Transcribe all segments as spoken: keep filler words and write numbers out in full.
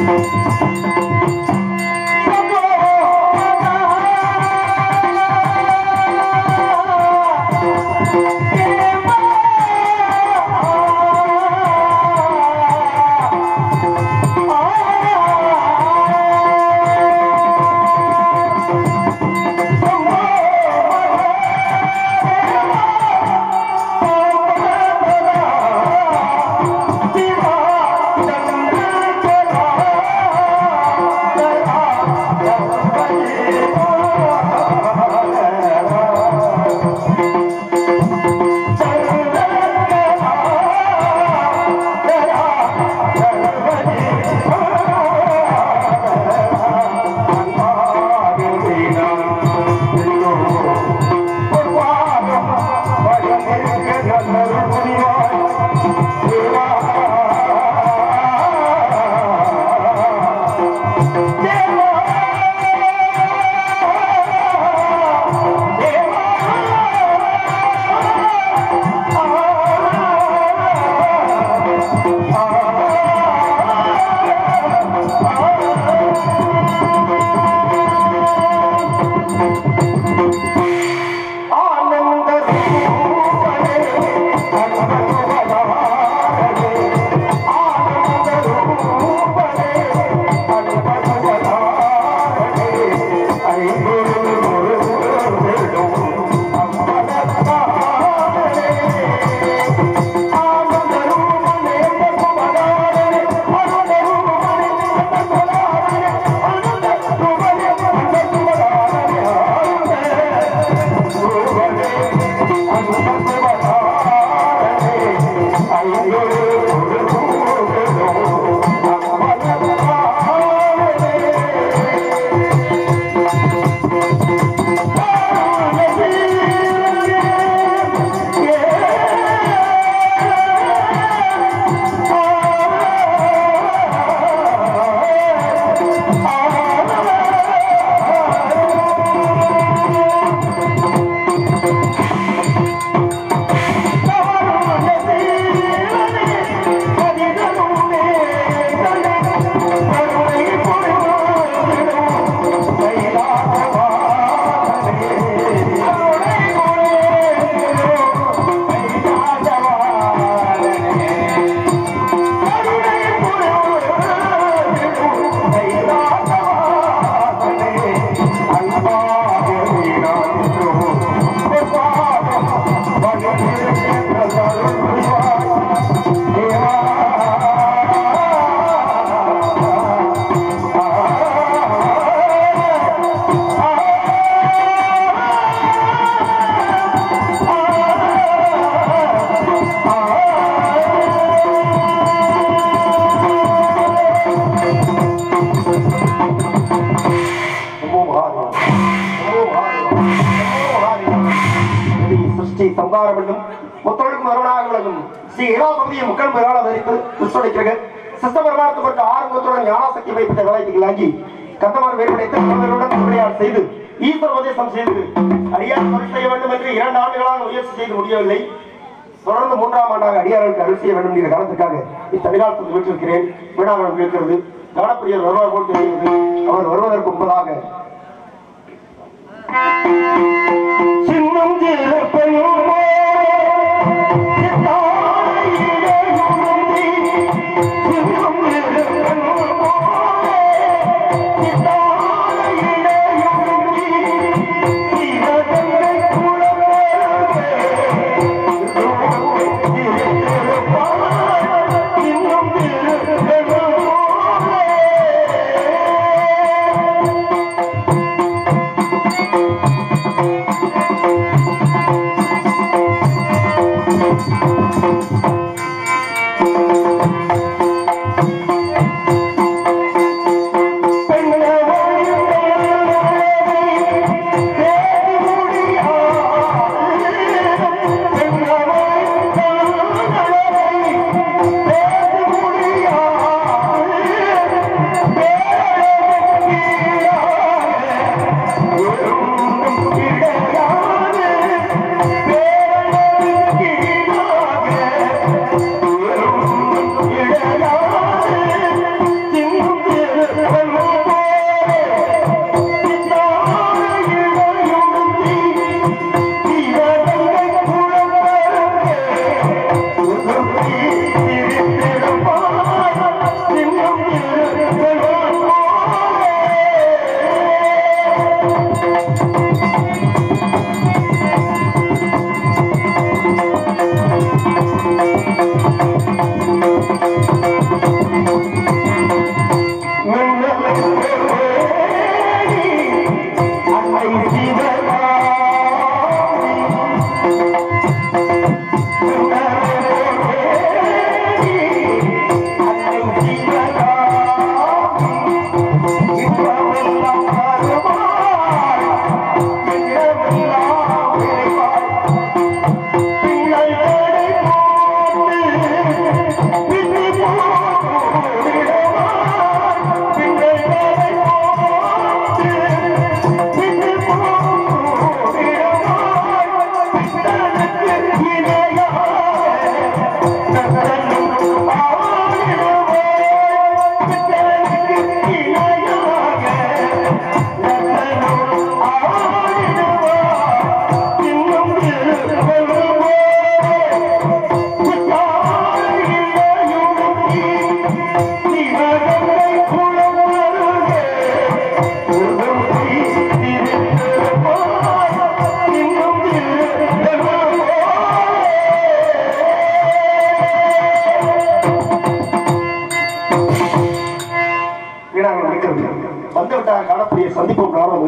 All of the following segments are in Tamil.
தொடர்ந்து மூன்றாம் ஆண்டாக அடியார்களுக்கு அருள் செய்ய வேண்டும் என்ற காரணத்துக்காக இத்தனிகாலத்தில் வீட்டிருக்கிறேன். வினாவரம் இருக்கிறது. கணப்பிரியர் வருவார் போல் தெரிகிறது. அவர் வருவதற்கு முன்பதாக சின்னம்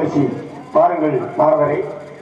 பரிசு. பாருங்கள் நாரதரை.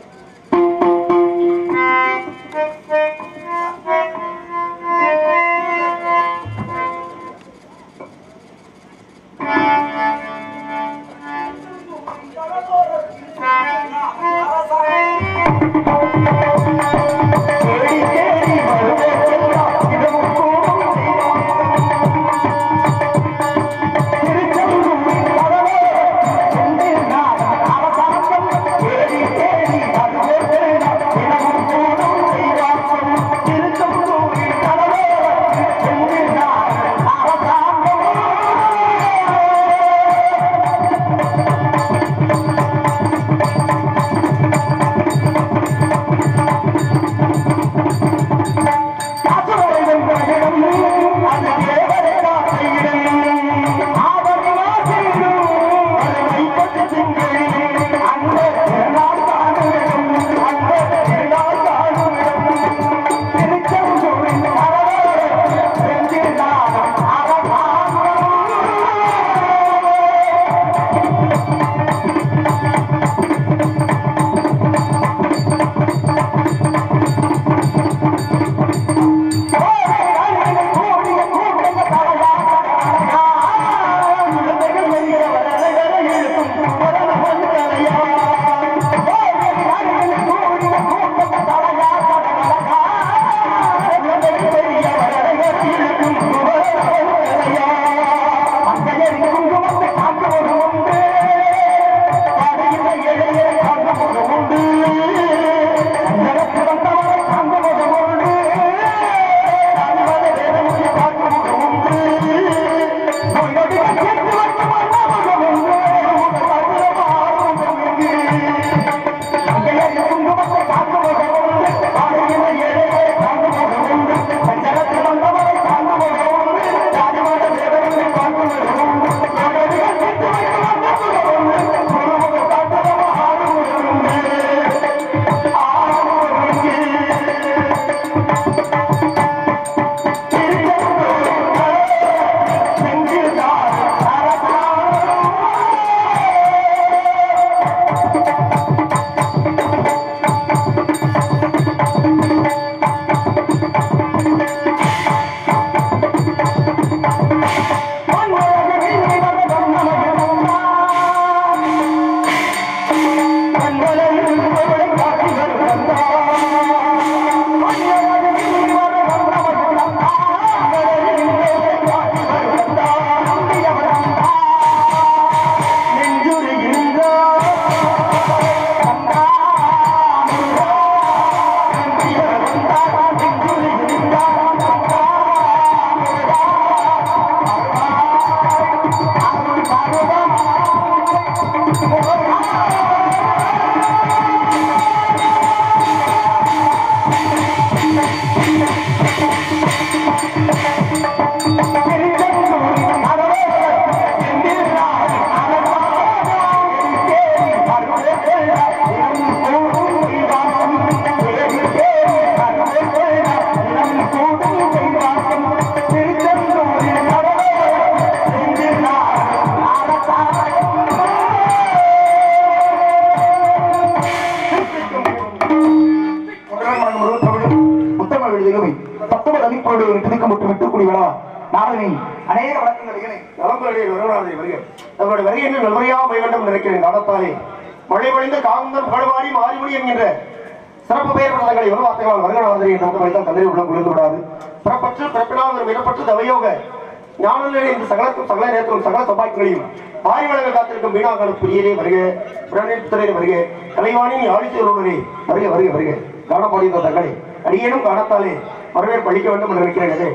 மழை பொழிந்த காந்தம் பழுவாடி மாறிமுடி என்கின்ற சிறப்பு பெயர் பதங்களை வருவார்த்தைகளால் வருகநாதரை நமக்கு தந்தை உள்ளம் குளிர்ந்து விடாது. பிறப்பற்று பிறப்பினால் ஒரு மிகப்பற்று தவையோக ஞானநிலை இந்த சகலத்தும் சகல நேரத்திலும் சகல சபாய்களையும் ஆய்வழக காத்திருக்கும் வீணாகன புரியரே வருக, புறநீர்த்துறை வருக, கலைவாணின் ஆழிச்சொல்லுவரே வருக வருக வருக. காணப்படுகின்ற தங்களை அடியேனும் காணத்தாலே வரவேற்பு அளிக்க வேண்டும் என்று நினைக்கிறேன்.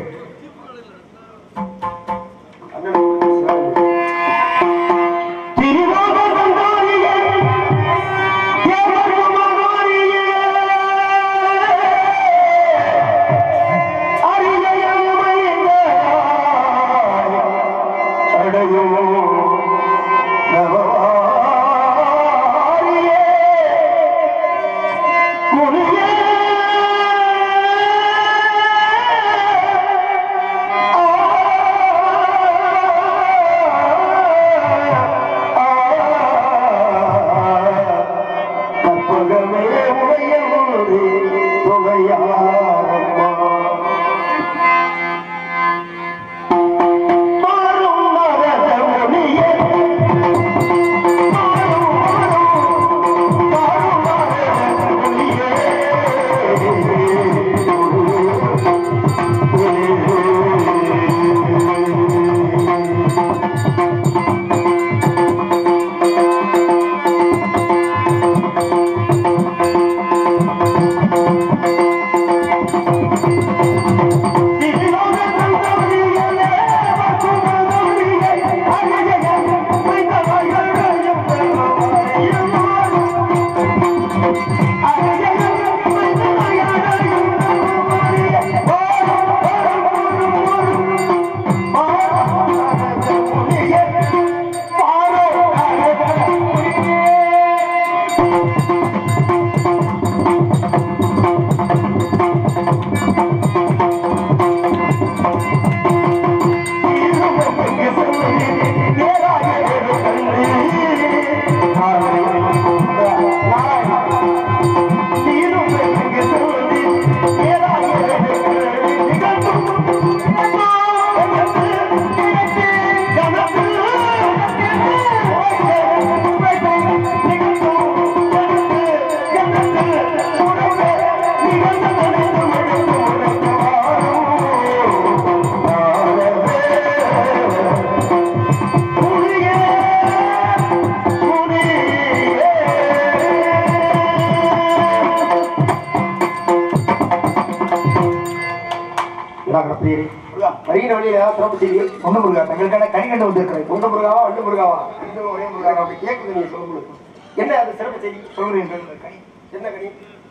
பிரியரே வருகிற வழியில் ஏதாவது சிறப்பு செய்தி ஒண்ணு முருகா தங்களுக்கான கனி கண்டு வந்திருக்கிறேன். ஒன்று முருகாவா அண்டு முருகாவா இது ஒரே முருகா அப்படி கேட்குது. நீங்க சொல்லுங்க என்ன அது சிறப்பு செய்தி சொல்லுங்க. கனி என்ன கனி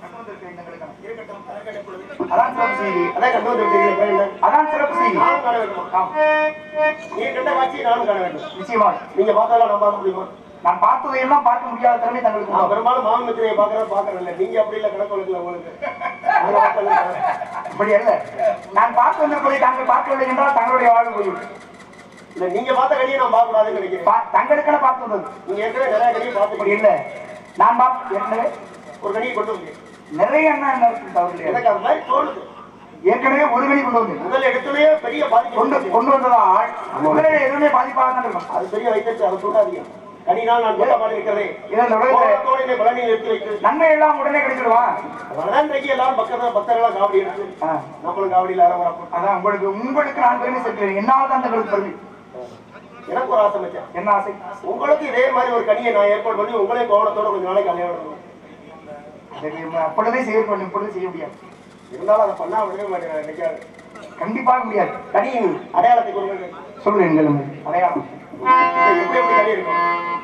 அதான் சிறப்பு செய்தி. அதான் கண்டு வந்து அதான் சிறப்பு செய்தி. நானும் காண வேண்டும். நீங்க கண்ட காட்சியை நானும் காண வேண்டும். நிச்சயமா நீங்க பார்த்ததெல்லாம் நான் பார்க்க முடியுமா? நான் பார்த்ததையெல்லாம் பார்க்க முடியாத திறமை தங்களுக்கு. நான் பெரும்பாலும் மாமத்திரையை பார்க்கறது பார்க்கறதில்ல. நீங்க அப்படி இல்லை கணக்கு வழக்கில் உங்களுக்கு அப்படி அல்ல. நான் பார்த்து வந்திருப்பதை தாங்கள் பார்க்கவில்லை என்றால் தங்களுடைய வாழ்வு போய்விடும். இல்ல நீங்க பார்த்த கடியை நான் பார்க்க கூடாதுன்னு நினைக்கிறேன். தங்களுக்கான பார்த்து வந்தது. நீங்க ஏற்கனவே நிறைய கடியை பார்த்து இல்ல. நான் பார்த்து ஏற்கனவே ஒரு கடியை கொண்டு வந்தேன். நிறைய என்ன என்ன தவறு எனக்கு அது மாதிரி தோணுது. ஏற்கனவே ஒரு கடி கொண்டு வந்து முதல் இடத்துலயே பெரிய பாதிப்பு கொண்டு கொண்டு வந்ததால் முதலே எதுவுமே பாதிப்பாக தான் இருக்கும். அது பெரிய வைத்திருச்சு. அதை சொல்லாதீங்க. கனினால் நான் கூட்டமாக இருக்கிறதே பழனி எடுத்து வைத்து நன்மை எல்லாம் உடனே கிடைச்சிடுவான். அதனால இன்றைக்கு எல்லாரும் பக்தர்கள் பக்தர்களா காவடி எடுத்து நம்மளும் காவடியில் ஆரம்பம். அதான் உங்களுக்கு உங்களுக்கு நான் பெருமை சேர்க்கிறேன். என்னால் தான் தங்களுக்கு பெருமை. எனக்கு ஒரு ஆசை மச்சான். என்ன ஆசை? உங்களுக்கு இதே மாதிரி ஒரு கனியை நான் ஏற்பாடு பண்ணி உங்களே கோவணத்தோட கொஞ்சம் நாளைக்கு கல்யாணம் அப்பொழுதே செய்ய வேண்டும். இப்பொழுது செய்ய முடியாது. இருந்தாலும் அதை பண்ணா விடவே மாட்டேன். நினைக்காது. கண்டிப்பாக முடியாது. கனியின் அடையாளத்தை கொடுங்க சொல்லுங்க. அடையாளம் எப்படி எப்படி கனி இருக்கும்?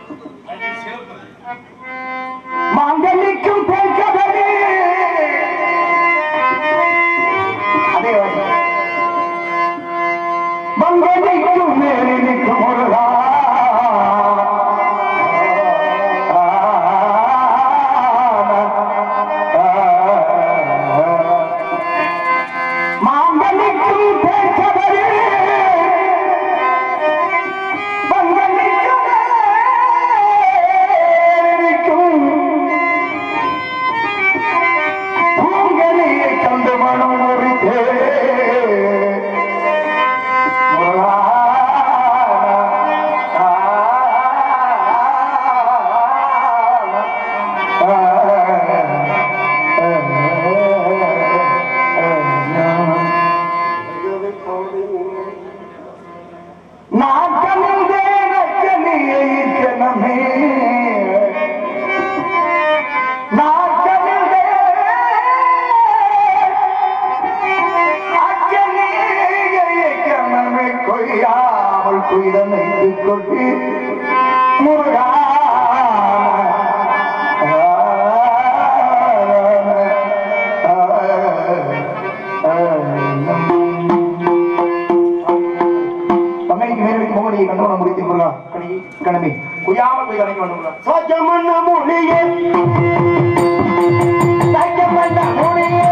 மாங்கல்யம் தேக்கதே அதே மங்கலிக்கும் மேலிக்கும் முருகா கடமை குயாமல் போய் கணக்கு பண்ணுங்க. சஜமன்ன மொழியே சஜமன்ன மொழியே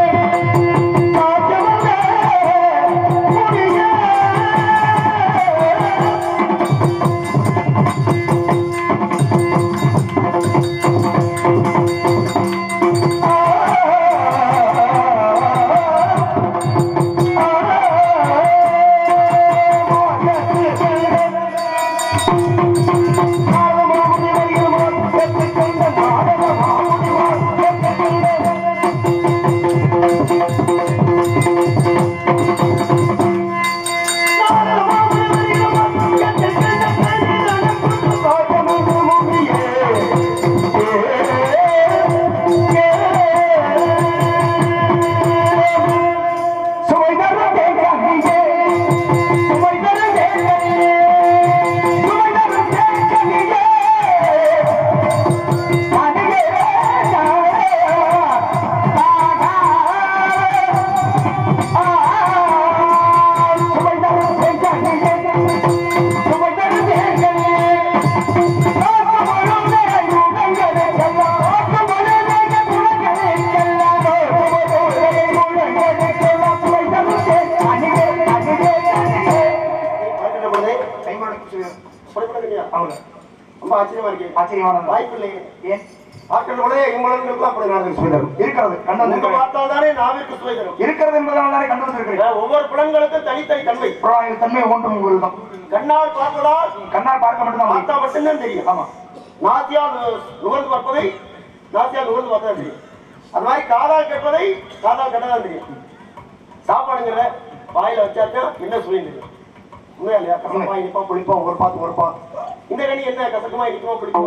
ஆச்சரியமான வாய்ப்பு இல்லை. ஏன் ஆட்களோட இவங்களுக்கும் அப்படி நடந்து சுவைதரும் இருக்கிறது. கண்டு பார்த்தால் தானே நாவிற்கு சுவைதரும் இருக்கிறது என்பதால் தானே கண்டு வந்திருக்கிறேன். ஒவ்வொரு புலன்களுக்கும் தனித்தனி தன்மை தன்மை ஒன்றும் உங்களுக்கு தான். கண்ணால் பார்ப்பதால் கண்ணால் பார்க்க மட்டும்தான் பார்த்தா மட்டும்தான் தெரியும். ஆமா நாத்தியால் நுகர்ந்து பார்ப்பதை நாத்தியால் நுகர்ந்து பார்த்தா தெரியும். அது மாதிரி காதால் கேட்பதை காதால் கேட்டதான் தெரியும். சாப்பாடுங்கிற வாயில வச்சாத்தான் என்ன சுவை தெரியும். உண்மையா இல்லையா? கசக்கமா இனிப்பா புளிப்பா ஒரு பார்த்து ஒரு பார்த்து இந்த கனி என்ன கசக்கமா இனிக்குமா புளிக்குமா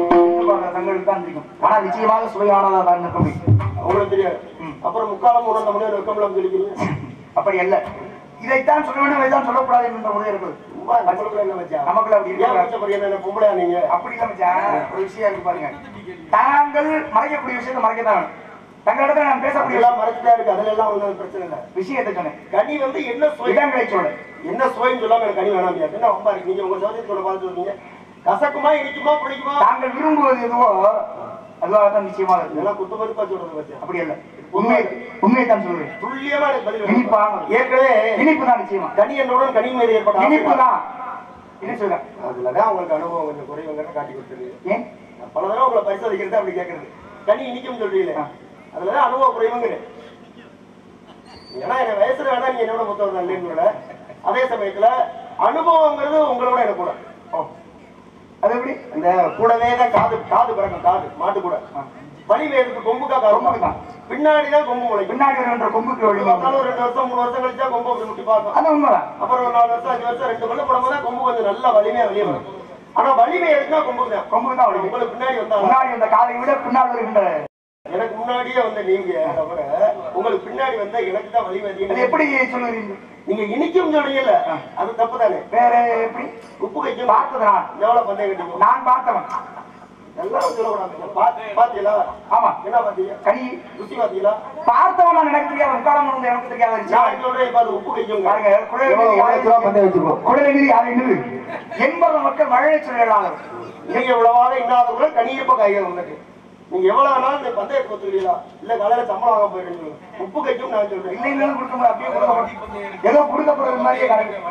ஒரு தங்களுக்கு தான் தெரியும். ஆனா நிச்சயமாக சுவையானதா தான் இருக்கும் உங்களுக்கு தெரியாது. அப்புறம் முக்காலம் உணர்ந்த முடியாது வெக்கம்லாம் சொல்லிக்கிறீங்க. அப்படி அல்ல. இதைத்தான் சொல்ல வேண்டும், இதைத்தான் சொல்லக்கூடாது என்ற முறை இருக்குது. நமக்குள்ள என்ன மச்சான்? நமக்குள்ள அப்படி ஏன் மச்சான் பொரிய என்ன பொம்பளையா நீங்க? அப்படி இல்ல மச்சான், ஒரு விஷயம் இருக்கு பாருங்க. தாங்கள் மறைக்கக்கூடிய விஷயத்தை மறைக்கத்தான் வேணும். தங்களிடத்துல நான் பேசக்கூடிய எல்லாம் மறைச்சுதான் இருக்கு, அதுல எல்லாம் ஒன்றும் பிரச்சனை இல்லை. விஷயத்தை சொன்னேன். கனி வந்து என்ன சுவை, இடங்களை சொல்ல என்ன சுவைன்னு சொல்லாம எனக்கு கனி வேணாம். என்ன ரொம்ப இருக்கு, நீங்க உங்க சோதனை பார்த்து சொல்றீங்க. கசக்குமா இனிக்குமா பிடிக்குமா? தாங்கள் விரும்புவது எதுவோ அதுவாகத்தான் நிச்சயமாக இருக்கு. இதெல்லாம் குத்து மதிப்பா சொல்றது மச்சான். அப்படி இல்ல, உண்மை உண்மையை தான் சொல்றேன். துல்லியமா எனக்கு பதில் இனிப்பா ஏற்கனவே இனிப்பு தான் நிச்சயமா. கனி என்னுடன் கனி மீது ஏற்பட்ட இனிப்பு தான் என்ன சொல்றேன். அதுலதான் உங்களுக்கு அனுபவம் கொஞ்சம் குறைவுங்கிற காட்டி கொடுத்துருது. ஏன் பல தடவை உங்களை பரிசோதிக்கிறது அப்படி கேட்கறது. கனி இனிக்கும் சொல்றீங்களே, அதுலதான் அனுபவம் குறைவுங்கிற. ஏன்னா என் வயசுல வேணா நீங்க என்னோட மொத்தம் இல்லைன்னு, அதே சமயத்துல அனுபவங்கிறது உங்களோட எனக்கு கூட. அது எப்படி அந்த கூடவே தான் காது காது பிறக்கும், காது மாட்டு கூட வலி வேறுக்கு கொம்புக்கா காது தான் பின்னாடிதான் கொம்பு முளை. பின்னாடி வருகின்ற கொம்புக்கு வழி பார்த்தாலும் ரெண்டு வருஷம் மூணு வருஷம் கழிச்சா கொம்பு அப்படி முட்டி பார்க்கும். அது உண்மைதான். அப்புறம் ஒரு நாலு வருஷம் அஞ்சு வருஷம் ரெண்டு கொள்ள போடும்போது கொம்பு கொஞ்சம் நல்லா வலிமையா வெளியே வரும். ஆனா வலிமை எடுத்தா கொம்பு தான் கொம்புக்கு தான் வழி. உங்களுக்கு பின்னாடி வந்தா முன்னாடி வந்த காதை விட பின்னாடி வருகின்ற எனக்கு முன்னாடியே வந்த நீங்க தவிர உங்களுக்கு பின்னாடி வந்தா எனக்கு தான் வலிமை அதிகம். அது எப்படி சொல்லுவீங்க? நீங்க இனிக்கும் சொல்றீங்கல்ல, அது தப்பு தானே. வேற எப்படி உப்பு கைக்கும் பார்த்தது நான் எவ்வளவு பந்தயம் கட்டிக்கும். நான் பார்த்தவன் எல்லாரும் சொல்லக்கூடாது. பாத்தீங்களா? ஆமா. என்ன பாத்தீங்க? கனி ருசி பாத்தீங்களா? பார்த்தவன் நான் எனக்கு தெரியாது, உட்காரம் வந்து எனக்கு தெரியாது. நான் சொல்றேன், இப்ப அது உப்பு கைக்கும் பாருங்க, குழந்தை யாரு என்பது மக்கள் மழை சொல்லலாம். நீங்க இவ்வளவாக இன்னாத கனியிருப்ப காய்கறி வந்துட்டு நீங்க எவ்வளவு நாள் இந்த பந்தயத்தை ஒத்துக்கிறீங்களா? இல்ல காலையில சம்பளம் வாங்க போயிடுங்க. உப்பு கைக்கும் நான் சொல்றேன். இல்லைன்னு கொடுக்க அப்படியே ஏதோ கொடுக்கப்படுறது மாதிரியே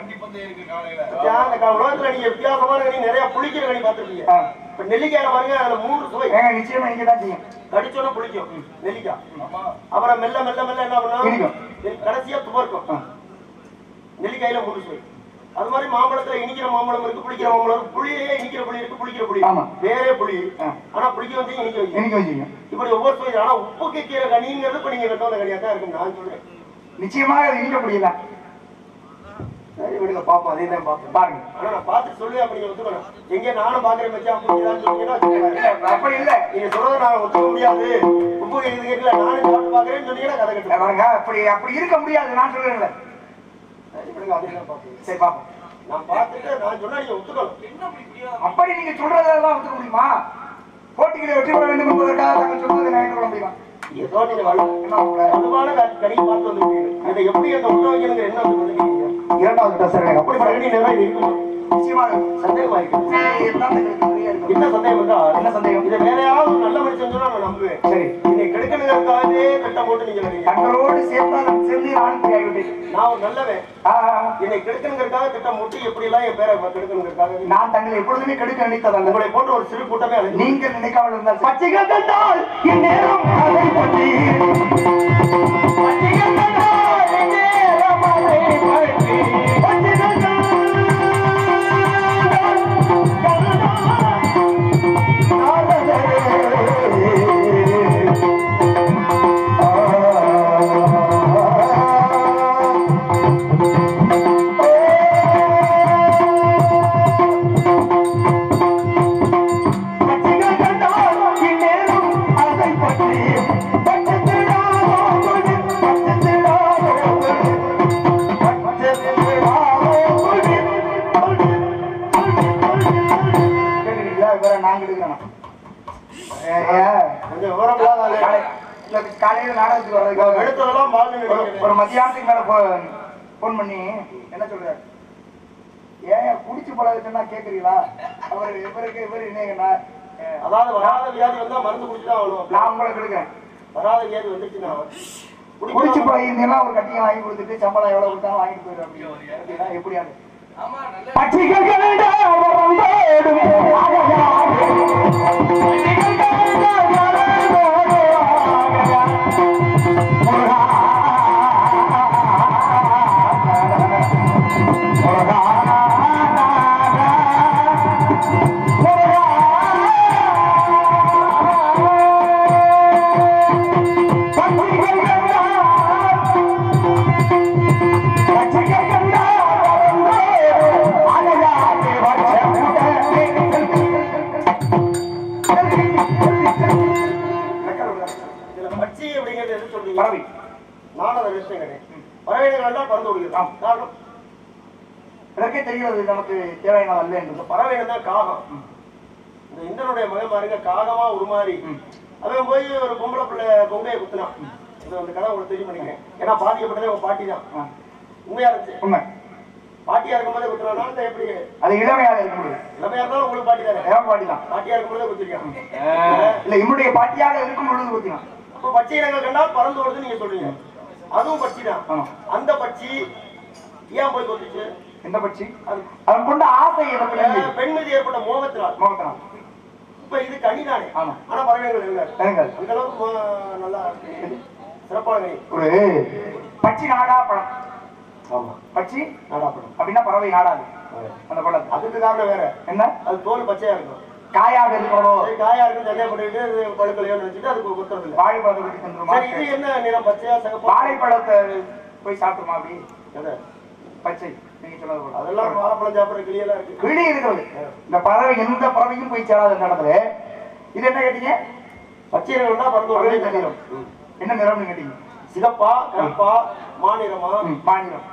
உலகத்துல நீங்க வித்தியாசமான கனி நிறைய புளிக்கிற கனி பார்த்துருக்கீங்க. இப்ப நெல்லிக்காயில பாருங்க, அதுல மூணு சுவை. நிச்சயமா நீங்க தான் செய்யும். கடிச்சோன்னா புளிக்கும் நெல்லிக்காய். அப்புறம் மெல்ல மெல்ல மெல்ல என்ன பண்ணும், கடைசியா துவர்க்கும். நெல்லிக்காயில மூணு சுவை. அது மாதிரி மாம்பழத்துல இனிக்கிற மாம்பழம் இருக்கு, புளிக்கிற மாம்பழம் இருக்கு. புளியிலேயே இனிக்கிற புளி இருக்கு, புளிக்கிற புளி வேறே புளி. ஆனா புளிக்க வந்து இனிக்க வச்சு இப்படி ஒவ்வொரு சுவை. ஆனா உப்பு கேட்கிற கனிங்கிறது இப்ப நீங்க கட்ட வந்த கனியா தான் இருக்கும் நான் சொல்றேன். நிச்சயமாக அது இனிக்க முடியல. சரி விடுங்க, பாப்போம். அதே தான் பாப்போம் பாருங்க. ஆனா நான் பார்த்து சொல்லி அப்படி நீங்க ஒத்துக்கணும். எங்க நானும் பாக்குறேன் வச்சா சொன்னீங்கன்னா அப்படி இல்ல, நீங்க சொல்றதை நான் ஒத்துக்க முடியாது. உப்பு கேட்குது கேட்கல, நானும் சாப்பிட்டு பாக்குறேன்னு சொன்னீங்கன்னா கதை கட்டு பாருங்க. அப்படி அப்படி இருக்க முடியாது நான் சொல்றேன். சரி பாப்போம். நான் பார்த்துட்டு நான் சொன்னா நீங்க ஒத்துக்கணும். அப்படி நீங்க சொல்றதெல்லாம் ஒத்துக்க முடியுமா? போட்டிகளை வெற்றி பெற வேண்டும் என்பதற்காக நாங்கள் சொல்வதை நான் ஏற்றுக்கொள்ள முடியுமா? ஏதோ நீங்க வலுவான கனி பார்த்து வந்துருக்கீங்க. இதை எப்படி அந்த உள்ள வைக்கணுங்கிற என்ன வந்து இரண்டாவது டசர் அப்படி கனி நிறைய இருக்குமா? நிச்சயமாக சந்தேகமா இருக்கு. என்ன சந்தேகம் என்றால் என்ன சந்தேகம்? இதை வேற யாராவது நல்ல மனுஷன் சொன்னா நான் நம்புவேன். சரி, என்னை கெடுக்கணுங்கிறதுக்காகவே திட்டம் போட்டு நீங்க தங்களோடு சேர்ந்தாலும் சேர்ந்து நான் ஆகிவிட்டேன். நான் ஒரு நல்லவன். என்னை கெடுக்கணுங்கிறதுக்காக திட்டம் போட்டு எப்படி எல்லாம் என் பேரை கெடுக்கணுங்கிறதுக்காக நான் தங்களை எப்பொழுதுமே கெடுக்க நினைத்ததல்ல. உங்களை போன்ற ஒரு சிறு கூட்டமே நீங்கள் நினைக்காமல் இருந்தால் பச்சைகள் கண்டால் என் நேரம் அதை பற்றி பச்சைகள் கண்டால் என் நேரம் அதை பற்றி பச்சைகள் காலையில நாடகத்துக்கு வர்றதுக்கு ஒரு மத்தியானத்துக்கு மேல போன் பண்ணி என்ன சொல்றாரு, ஏன் குடிச்சு பழகுன்னா கேக்குறீங்களா? அவர் இவருக்கு இவரு என்ன, அதாவது வராத வியாதி வந்தா மருந்து குடிச்சுதான் ஆகணும். நான் உங்களுக்கு கொடுக்குறேன். வராத வியாதி வந்துச்சுன்னா குடிச்சு பழகிருந்தீங்கன்னா ஒரு கட்டியை வாங்கி கொடுத்துட்டு சம்பளம் எவ்வளவு கொடுத்தாலும் வாங்கிட்டு போயிடும். அப்படின்னா எப்படியாது பறவைகள் எல்லாம் பறந்து ஓடுகிறது. காரணம் இதற்கே தெரிகிறது நமக்கு தேவையான அல்ல என்று. பறவைகள் தான் காகம். இந்த இந்திரனுடைய மகன் பாருங்க காகமா உருமாறி அவன் போய் ஒரு பொம்பளை பிள்ளை பொங்கையை குத்துனான். இது அந்த கதை உங்களுக்கு தெரியும் நினைக்கிறேன். ஏன்னா பாதிக்கப்பட்டதே உங்க பாட்டி தான். உண்மையா இருந்துச்சு. உண்மை. பாட்டியா இருக்கும்போதே குத்துனா எப்படி அது இளமையாக இருக்க முடியும். இளமையா இருந்தாலும் உங்களுக்கு பாட்டி தானே. பாட்டி தான். பாட்டியா இருக்கும்போதே குத்திருக்கான். இல்ல இம்முடைய பாட்டியாக இருக்கும் பொழுது குத்தினான். அப்ப பச்சை இனங்கள் கண்டால் பறந்து ஓடுது நீங்க சொல்றீங்க. அதுவும் பட்சி தான். அந்த பட்சி ஏன் போய் கொத்துச்சு? எந்த பட்சி? அவன் கொண்ட ஆசை பெண் மீது ஏற்பட்ட மோகத்தினால். மோகத்தினால். இப்ப இது கனி தானே. ஆனா பறவைகள் இல்லை. அந்த அளவுக்கு நல்லா சிறப்பான கனி. ஒரு பட்சி நாடா பழம். ஆமா. பட்சி நாடா பழம் அப்படின்னா பறவை நாடாது அந்த பழம். அதுக்கு காரணம் வேற என்ன? அது தோல் பச்சையா இருக்கும். காயாக இருக்கணும். காயா இருக்கும் சண்டையா போட்டுக்கிட்டு பழுக்கலையோ நினைச்சிட்டு அதுக்கு குத்துறது இல்லை. வாழைப்பழத்தை குத்தி தந்துருமா? இது என்ன நிறம்? பச்சையா சிகப்பு. வாழைப்பழத்தை போய் சாப்பிடுமா? அப்படி எதை? பச்சை. நீங்க சொன்னது அதெல்லாம் வாழைப்பழம் சாப்பிடுற கிளியெல்லாம் இருக்கு. கிளி இருக்கிறது. இந்த பறவை எந்த பறவையும் போய் சேராத இடத்துல இது என்ன கேட்டீங்க? பச்சை நிறம்னா பறந்து ஒரே நிறம். என்ன நிறம்னு கேட்டீங்க? சிகப்பா கருப்பா மாநிறமா? மாநிலம்.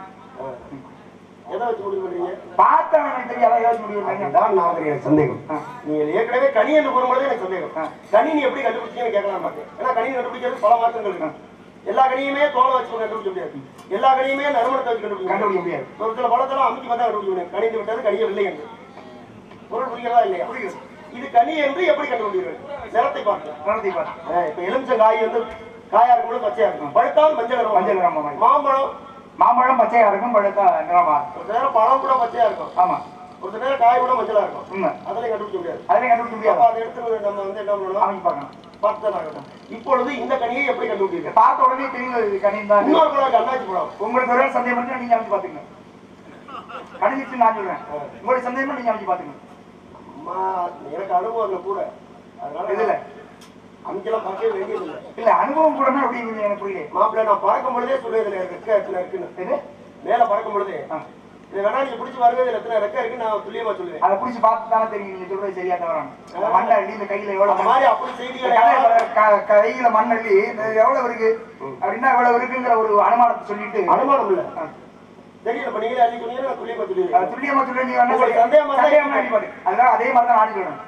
எதை வச்சு முடிவு பண்றீங்க? பார்த்தவன் எனக்கு தெரியாத ஏதாவது முடிவு தான் நான் எனக்கு சந்தேகம். நீங்க ஏற்கனவே கனி என்று கூறும்போது எனக்கு சந்தேகம். கனி நீ எப்படி கண்டுபிடிச்சீங்கன்னு கேட்கலாம் மாட்டேன். ஏன்னா கனி கண்டுபிடிக்கிறது பல மாற்றங்கள் இருக்கு. எல்லா கனியுமே தோலை வச்சு கண்டுபிடிக்க முடியாது. எல்லா கனியுமே நறுமணத்தை வச்சு கண்டுபிடிக்க கண்டுபிடிக்க முடியாது. ஒரு சில பழத்தெல்லாம் அமைச்சு பார்த்தா கண்டுபிடிக்க முடியும். கனிந்து விட்டது கனியவில்லை என்று பொருள் புரியதா இல்லையா? இது கனி என்று எப்படி கண்டுபிடிக்கிறது? நிறத்தை பார்த்து. நிறத்தை பார்த்து. இப்ப எலுமிச்சம் காய் வந்து காயா இருக்கும்போது பச்சையா இருக்கும். பழுத்தால் மஞ்சள் நிறம். மஞ்சள் நிறம். மாம்பழம் மாம்பழம் பச்சையா இருக்கும். பழுத்தா நிறமா இருக்கும். ஒரு நேரம் பழம் கூட பச்சையா இருக்கும். ஆமா. ஒரு சில நேரம் காய் கூட மஞ்சளா இருக்கும். உண்மை. அதெல்லாம் கண்டுபிடிக்க முடியாது. அதெல்லாம் கண்டுபிடிக்க முடியாது. அதை எடுத்து நம்ம வந்து என்ன பண்ணணும்? அமைச்சு பார்க்கணும். பார்த்துதான். இப்பொழுது இந்த கனியை எப்படி கண்டுபிடிக்க? பார்த்த உடனே தெரியும் கனி தான். இன்னொரு பழம் அண்ணாச்சி பழம். உங்களுக்கு ஒரு சந்தேகம் பண்ணி நீங்க அமைச்சு பாத்துங்க. கணிச்சு நான் சொல்றேன். உங்களுக்கு சந்தேகம் நீங்க அமைச்சு பாத்துங்க. அம்மா எனக்கு அனுபவம் கூட அதனால இல்ல அமைக்கலாம் பார்க்கவே வேண்டியது இல்லை. இல்ல அனுபவம் கூடனா அப்படிங்கிறது எனக்கு புரியல. மாப்பிள்ள நான் பறக்கும் பொழுதே சொல்லுறது ரெக்கை எத்தனை இருக்குன்னு. மேல பறக்கும் பொழுதே இது வேணா நீங்க பிடிச்சி பாருங்க இதுல எத்தனை ரெக்கை இருக்குன்னு நான் துல்லியமா சொல்லுவேன். அதை பிடிச்சி பார்த்து தானே தெரியும் நீங்க சொல்றது சரியா தவறான. மண் அள்ளி இந்த கையில எவ்வளவு மாதிரி அப்படி செய்திகளை கையில மண் அள்ளி எவ்வளவு இருக்கு அப்படின்னா எவ்வளவு இருக்குங்கிற ஒரு அனுமானத்தை சொல்லிட்டு அனுமானம் இல்ல தெரியல. இப்ப நீங்களே அள்ளி சொன்னீங்க நான் துல்லியமா சொல்லுவேன். துல்லியமா சொல்ல நீங்க சந்தேகமா சந்தேகமா அதனால அதே மாதிரி தான் நாடி சொல்லணும்.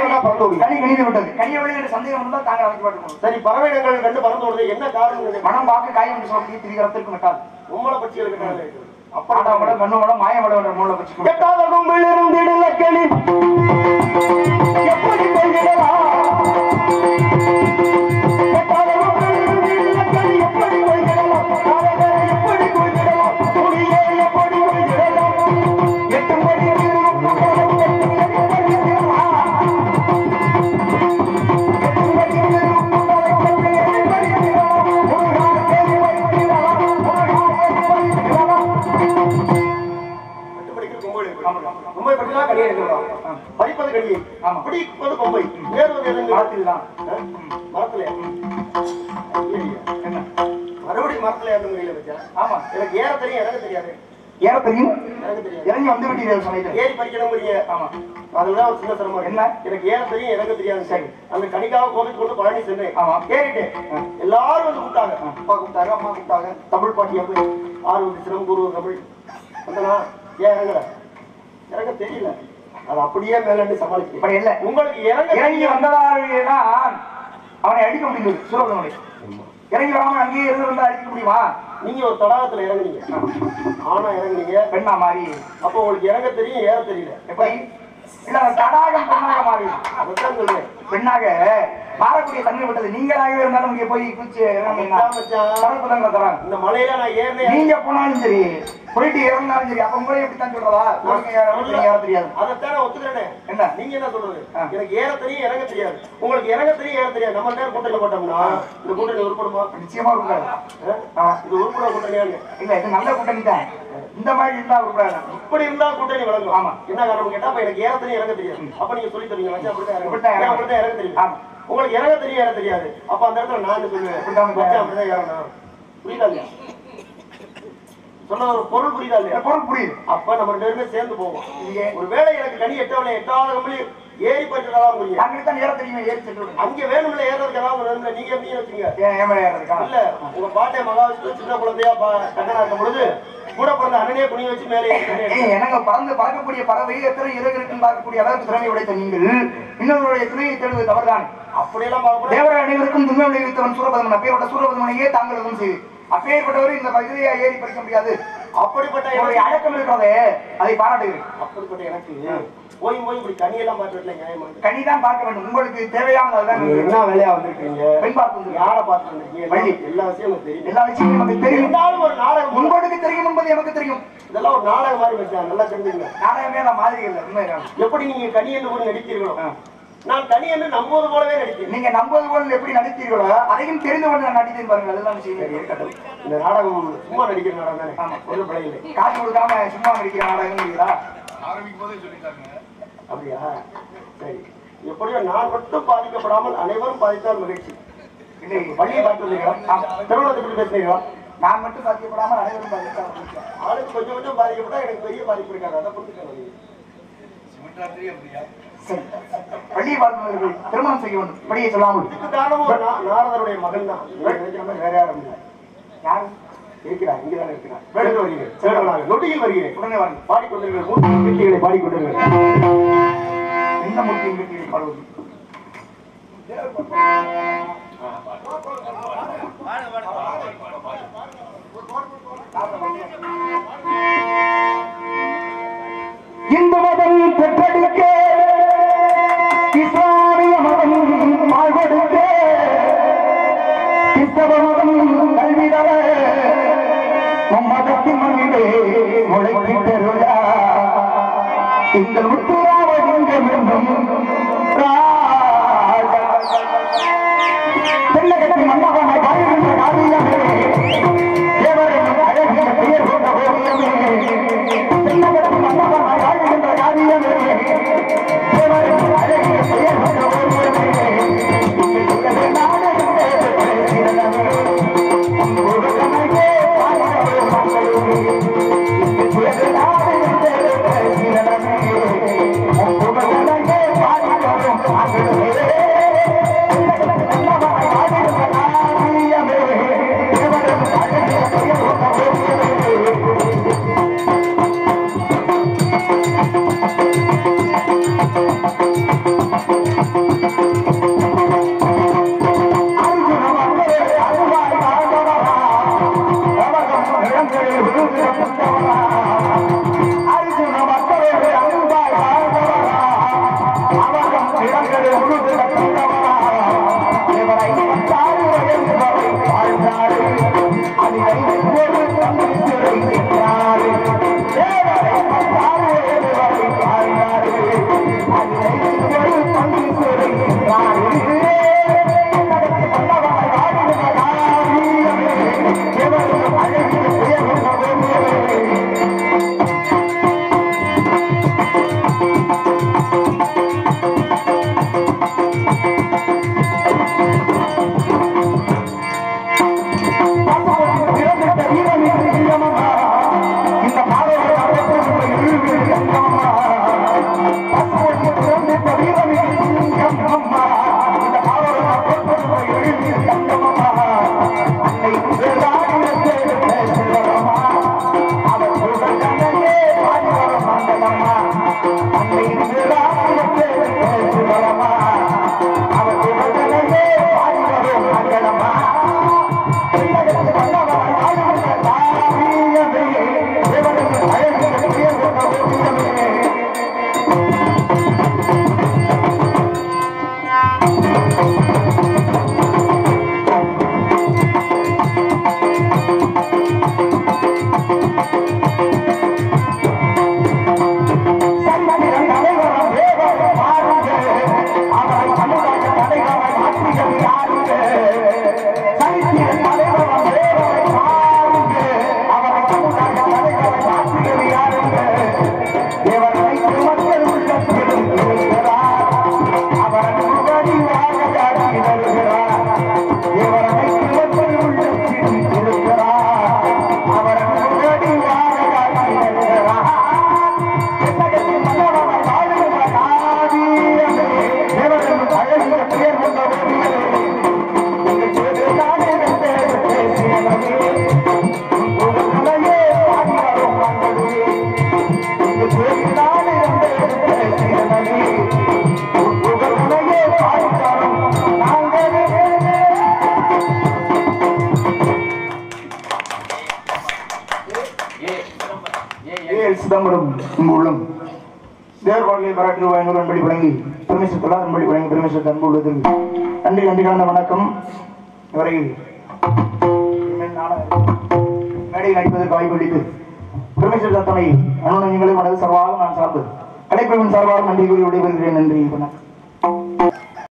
சரி பறவைகள் கண்டு பறந்து ஓடுது என்ன காரணம்? மனம் பார்க்க காயம் சொல்லி திரிகிறதற்கு நட்டாது உம்மளை பட்சிகளுக்கு அப்பாட கண்ணோட மாயமோட மூல பட்சி எட்டாத கொம்பில் இருந்திடல களி எப்படி கொள்கிறலாம்? எட்டாத கொம்பில் இருந்திடல களி எப்படி கொள்கிறலாம்? எப்படி கொள்கிறலாம்? துணியை எப்படி கொள்கிறலாம்? எட்டு மணி படிப்பது கடியை பிடிப்பது கொம்பை ஏறுவது மரத்தில் தான். மரத்துல மறுபடியும் மரத்துல ஏற முறையில வச்சா ஆமா எனக்கு ஏற தெரியும் எனக்கு தெரியாது. ஏற தெரியும் எனக்கு தெரியாது. இறங்கி வந்து விட்டீங்க ஏறி பறிக்கணும். ஆமா அதுதான் ஒரு சின்ன சிரமம். என்ன எனக்கு ஏற தெரியும் எனக்கு தெரியாது. சரி அந்த கணிக்காக கோவிலுக்கு கொண்டு பழனி சென்றேன். ஆமா ஏறிட்டு எல்லாரும் வந்து கூப்பிட்டாங்க. அப்பா கூப்பிட்டாங்க அம்மா கூப்பிட்டாங்க. தமிழ் பாட்டியா போய் ஆறு சிரம் குரு தமிழ் வந்தனா ஏன் இறங்குற இறங்க தெரியல. அது அப்படியே மேல சமாளிக்க இல்ல. உங்களுக்கு இறங்கி வந்ததால்தான் அவனை அடிக்க முடியுது. சூரபதமனை இறங்கி வராம அங்கேயே இருந்து வந்து அடிக்க முடியுமா? நீங்க ஒரு தடாகத்துல இறங்குனீங்க. ஆனா இறங்குனீங்க பெண்ணா மாறி. அப்ப உங்களுக்கு இறங்க தெரியும் ஏற தெரியல. எப்படி இல்ல தடாகம் பெண்ணாக மாறி அதான் சொல்றேன். பெண்ணாக மாறக்கூடிய தன்மை விட்டது. நீங்களாகவே இருந்தாலும் இங்க போய் குச்சி இந்த மலையில நான் ஏறினேன். நீங்க போனாலும் சரி போயிட்டு இறங்கினாலும் சரி அப்ப உங்களே எப்படித்தான் சொல்றதா? ஏற தெரியாது. அதைத்தான் ஒத்துக்கிறேன். என்ன நீங்க என்ன சொல்றது? எனக்கு ஏற தெரியும் இறங்க தெரியாது. உங்களுக்கு இறங்க தெரியும் ஏற தெரியாது. நம்ம நேரம் கூட்டணி போட்டோம்னா இந்த கூட்டணி உருப்படுமா? நிச்சயமா உருப்படாது. இது உருப்பட கூட்டணியா இல்ல இது நல்ல கூட்டணி தான். இந்த மாதிரி இருந்தா உருப்படாது. இப்படி இருந்தா கூட்டணி வழங்கும். ஆமா என்ன காரணம் கேட்டா அப்ப எனக்கு ஏற தெரியும் இறங்க தெரியாது. அப்ப நீங்க சொல்லி தரீங்க அப்படிதான் அப்படிதான் இறங்க தெரியும். உங்களுக்கு இறங்க தெரியும் ஏற தெரியாது. அப்ப அந்த இடத்துல நான் சொல்லுவேன் அப்படிதான் ஏறணும். புரியுதா இல்லையா? சொன்ன ஒரு பொருள் புரியுதா இல்லையா? பொருள் புரியுது. அப்ப நம்ம ரெண்டு பேருமே சேர்ந்து போவோம். ஒரு வேளை எனக்கு கனி எட்டவளை எட்டாவது கம்பளி ஏறி பறிச்சதான் முடியும். அங்கிட்டு தான் ஏற தெரியுமே, ஏறி சென்று அங்க வேணும்ல ஏறதுக்கு ஏதாவது வேணும்ல, நீங்க எப்படி வச்சுங்க? ஏன் ஏறதுக்கா? இல்ல உங்க பாட்டை மகாவிஷ்ணு சின்ன குழந்தையா கண்ணனா இருக்கும் பொழுது கூட பிறந்த அண்ணனே குனி வச்சு மேலே எனக்கு பறந்து பறக்கக்கூடிய பறவை எத்தனை இறகு இருக்குன்னு பார்க்கக்கூடிய அளவுக்கு திறமை உடைத்த நீங்கள் இன்னொருடைய துணையை தேடுவது தவறுதான். அப்படியெல்லாம் பார்க்க தேவர அனைவருக்கும் துணை விளைவித்தவன் சூரபதமன். அப்பேற்பட்ட சூரபதமனையே தாங்கள் எதுவும் செய்து அப்பேற்பட்டவர் இந்த பகுதியை ஏறி பறிக்க முடியாது. அப்படிப்பட்ட என்னுடைய அடக்கம் இருக்கிறதே அதை பாராட்டுகிறேன். அப்படிப்பட்ட எனக்கு போய் போய் இப்படி கனியெல்லாம் பார்த்துட்டு நியாயமா கனிதான் பார்க்க வேண்டும். உங்களுக்கு தேவையானது அதுதான். என்ன வேலையா வந்திருக்கீங்க? பெண் பார்த்து யாரை பார்த்து வந்திருக்கீங்க? எல்லா விஷயமும் தெரியும். எல்லா விஷயமும் நமக்கு தெரியும். இருந்தாலும் ஒரு நாடகம் உங்களுக்கு தெரியும் என்பது எனக்கு தெரியும். இதெல்லாம் ஒரு நாடகம் மாதிரி வச்சாங்க, நல்லா தெரிஞ்சுங்க. நாடகமே நான் மாதிரி இல்லை, உண்மைதான். எப்படி நீங்க கனி என்று கூட நடித்தீர்களோ நான் கனி என்று நம்புவது போலவே நடித்தேன். நீங்க நம்புவது போல எப்படி நடித்தீர்களோ அதையும் தெரிந்து கொண்டு நான் நடித்தேன் பாருங்க. அதுதான் விஷயம். இருக்கட்டும். இந்த நாடகம் சும்மா நடிக்கிற நாடகம் தானே? ஆமா, ஒரு பிள்ளைங்க காசு கொடுக்காம சும்மா நடிக்கிற நாடகம் இல்லையா? ஆரம்பிக்கும் போதே சொல்லிட்டாங்க. அப்படியா? சரி, எப்படியோ நான் மட்டும் பாதிக்கப்படாமல் அனைவரும் பாதித்தால் மகிழ்ச்சி. இல்லை, பள்ளியை பார்த்துருக்கீங்களா? திருமணத்தை பற்றி பேசுறீங்களா? நான் மட்டும் பாதிக்கப்படாமல் அனைவரும் பாதிக்க. ஆளுக்கு கொஞ்சம் கொஞ்சம் பாதிக்கப்பட்டா எனக்கு பெரிய பாதிப்பு இருக்காது. அதை புரிஞ்சுக்கணும். சிமெண்ட்ராத்திரி அப்படியா? சரி, பள்ளியை பார்ப்பவர்கள் திருமணம் செய்ய வேண்டும். பள்ளியை சொல்லாமல் இதுக்கு காரணம் ஒரு நா- நாரதருடைய மகன் தான். நினைக்கிற மாதிரி வேற யாரும் இல்லை. யாரும் இருக்கிறார், இங்கதான் இருக்கிறார். வேடு வருகிறேன், சேடவனாக நொடியில் வருகிறேன். உடனே வாங்க. பாடிக்கொண்டிருக்கிறேன், மூன்று வெற்றிகளை பாடிக்கொண்டிருக்கிறேன். எந்த முக்கியம் வெற்றியை பாடுவது? இந்து மதம் பெற்றெடுக்க இஸ்லாமிய மதம் வாழ்வெடுக்க கிறிஸ்தவ மதம் கல்வி தர மதத்தின் மனிதே முளைக்கிட்டருளா இந்த முத்துராவதிங்கம் என்றும் தென்னகத்தி மன்னவன வாழ்கின்ற காரியமே தேவரின் அழகிய பெயர் கொண்ட ஓவியமே தென்னகத்தி மன்னவன வாழ்கின்ற காரியமே தேவரின் அழகிய பெயர் கொண்ட ஓவியமே உலக நாடே உலகமே பாடவே மங்களமே உலக நாடே உலகமே பாடவே ஏஎல் சிதம்பரம் இங்கு உள்ளம் தேவர் வாழ்க்கை பாராட்டு ரூபாய் ஐநூறு அன்படி வழங்கி பெருமேஸ்வர் தொழில் அன்படி வழங்கி பெருமேஸ்வர் அன்பு உள்ளதற்கு நன்றி நன்றி கலந்த வணக்கம். வரையில் மேடையில் நடிப்பதற்கு வாய்ப்பு அளித்து பெருமேஸ்வர் தத்தனை அனுநங்களை மனது சார்பாக நான் சார்ந்தது கலைக்குழுவின் சார்பாக நன்றி கூறி விடைபெறுகிறேன். நன்றி வணக்கம்.